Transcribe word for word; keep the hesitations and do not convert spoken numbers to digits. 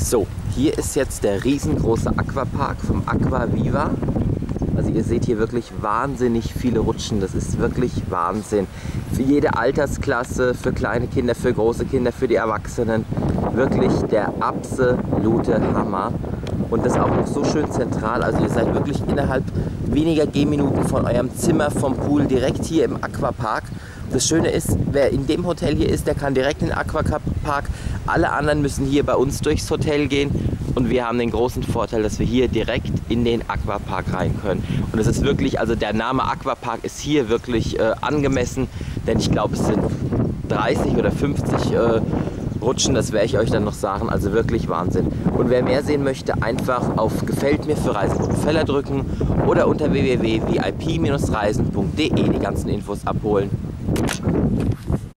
So, hier ist jetzt der riesengroße Aquapark vom Aqua Viva. Also ihr seht hier wirklich wahnsinnig viele Rutschen, das ist wirklich Wahnsinn. Für jede Altersklasse, für kleine Kinder, für große Kinder, für die Erwachsenen. Wirklich der absolute Hammer. Und das auch noch so schön zentral, also ihr seid wirklich innerhalb weniger Gehminuten von eurem Zimmer, vom Pool, direkt hier im Aquapark. Das Schöne ist, wer in dem Hotel hier ist, der kann direkt in den Aquapark. Alle anderen müssen hier bei uns durchs Hotel gehen. Und wir haben den großen Vorteil, dass wir hier direkt in den Aquapark rein können. Und es ist wirklich, also der Name Aquapark ist hier wirklich äh, angemessen, denn ich glaube, es sind dreißig oder fünfzig äh, Rutschen, das werde ich euch dann noch sagen, also wirklich Wahnsinn. Und wer mehr sehen möchte, einfach auf Gefällt mir für Reisen Feller drücken oder unter w w w punkt v i p reisen punkt d e die ganzen Infos abholen.